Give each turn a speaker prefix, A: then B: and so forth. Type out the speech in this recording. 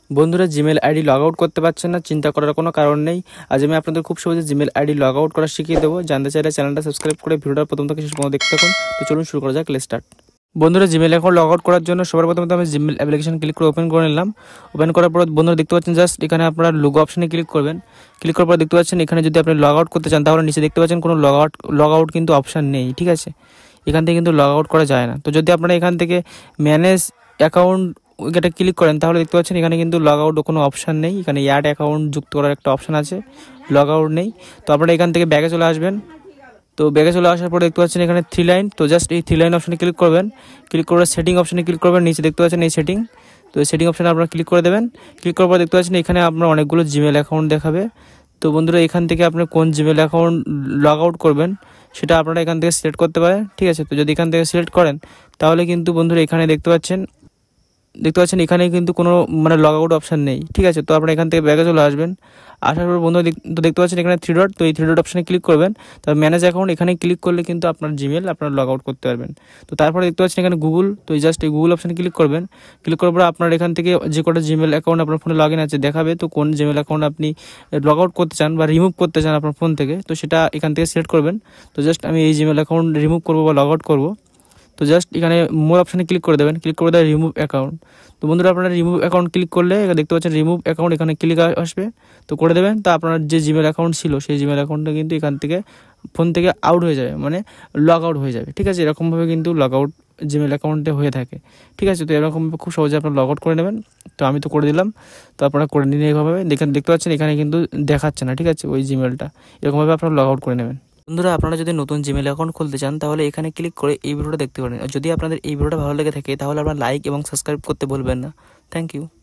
A: বন্ধুরা Gmail ID log out করতে পারছেন না, চিন্তা করার কোনো কারণ নেই। আজ আমি আপনাদের খুব সহজে জিমেল আইডি লগ আউট করা শিখিয়ে দেবো। জানতে চাইলে চ্যানেলটা সাবস্ক্রাইব করে ভিডিওটা প্রথম থেকে শেষ পর্যন্ত দেখতে থাকুন। তো চলুন শুরু করা যাক, লেটস স্টার্ট। বন্ধুরা জিমেল অ্যাকাউন্ট লগ আউট করার জন্য সবার প্রথমে আমি জিমেল অ্যাপ্লিকেশন ক্লিক করে ওপেন করে নিলাম। ওপেন করার পর বন্ধুরা দেখতে পাচ্ছেন জাস্ট এখানে আপনারা লোগো অপশনে ক্লিক করবেন। ক্লিক করার পর দেখতে পাচ্ছেন এখানে যদি আপনি লগ আউট করতে চান তাহলে নিচে দেখতে পাচ্ছেন কোনো লগ আউট কিন্তু অপশান নেই, ঠিক আছে। এখান থেকে কিন্তু লগ আউট করা যায় না। তো যদি আপনারা এখান থেকে ম্যানেজ অ্যাকাউন্ট এটা ক্লিক করেন তাহলে দেখতে পাচ্ছেন এখানে কিন্তু লগ আউট কোনো অপশান নেই। এখানে অ্যাড অ্যাকাউন্ট যুক্ত করার একটা অপশান আছে, লগ আউট নেই। তো আপনারা এখান থেকে ব্যাগে চলে আসবেন। তো ব্যাগে চলে আসার পর দেখতে পাচ্ছেন এখানে 3 লাইন। তো জাস্ট এই 3 লাইন অপশানে ক্লিক করবেন। ক্লিক করে সেটিং অপশানে ক্লিক করবেন। নিচে দেখতে পাচ্ছেন এই সেটিং। তো এই সেটিং অপশানে আপনারা ক্লিক করে দেবেন। ক্লিক করার পর দেখতে পাচ্ছেন এখানে আপনার অনেকগুলো জিমেল অ্যাকাউন্ট দেখাবে। তো বন্ধুরা এখান থেকে আপনি কোন জিমেল অ্যাকাউন্ট লগ আউট করবেন সেটা আপনারা এখান থেকে সিলেক্ট করতে পারেন, ঠিক আছে। তো যদি এখান থেকে সিলেক্ট করেন তাহলে কিন্তু বন্ধুরা এখানে দেখতে পাচ্ছেন এখানে কিন্তু কোনো লগ আউট অপশান নেই, ঠিক আছে। তো আপনারা এখান থেকে ব্যাগে চলে আসবেন। আসার পর বন্ধুরা তো দেখতে পাচ্ছেন এখানে 3 ডট। তো এই 3 ডট অপশানে ক্লিক করবেন। তারপর ম্যানেজ অ্যাকাউন্ট এখানে ক্লিক করলে কিন্তু আপনার জিমেল আপনারা লগ আউট করতে পারবেন। তো তারপরে দেখতে পাচ্ছেন এখানে গুগল। তো জাস্ট এই গুগল অপশানে ক্লিক করবেন। ক্লিক করার পর আপনার এখান থেকে যে কটা জিমেল অ্যাকাউন্ট আপনার ফোনে লগ ইন আছে দেখাবে। তো কোন জিমেল অ্যাকাউন্ট আপনি লগ আউট করতে চান বা রিমুভ করতে চান আপনার ফোন থেকে, তো সেটা এখান থেকে সিলেক্ট করবেন। তো জাস্ট আমি এই জিমেল অ্যাকাউন্ট রিমুভ করবো বা লগ আউট করবো। তো জাস্ট এখানে মোর অপশানে ক্লিক করে দেবেন। ক্লিক করে দেবেন রিমুভ অ্যাকাউন্ট। তো বন্ধুরা আপনারা রিমুভ অ্যাকাউন্ট ক্লিক করলে দেখতে পাচ্ছেন রিমুভ অ্যাকাউন্ট এখানে ক্লিক আসবে। তো করে দেবেন। তো আপনার যে জিমেল অ্যাকাউন্ট ছিল সেই জিমেল অ্যাকাউন্টটা কিন্তু এখান থেকে ফোন থেকে আউট হয়ে যাবে, লগ আউট হয়ে যাবে, ঠিক আছে। এরকমভাবে কিন্তু লগ আউট জিমেল অ্যাকাউন্টে হয়ে থাকে, ঠিক আছে। তো এরকমভাবে খুব সহজে আপনারা লগ আউট করে নেবেন। তো আমি তো করে দিলাম। তো আপনারা করে নিন এইভাবে। দেখতে পাচ্ছেন এখানে কিন্তু দেখাচ্ছে না, ঠিক আছে, ওই জিমেলটা। এরকমভাবে আপনারা লগ আউট করে নেবেন। বন্ধুরা আপনারা যদি নতুন জিমেল অ্যাকাউন্ট খুলতে চান তাহলে এখানে ক্লিক করে এই ভিডিওটা দেখতে পারেন। আর যদি আপনাদের এই ভিডিওটা ভালো লেগে থাকে তাহলে আপনারা লাইক এবং সাবস্ক্রাইব করতে ভুলবেন না। Thank you.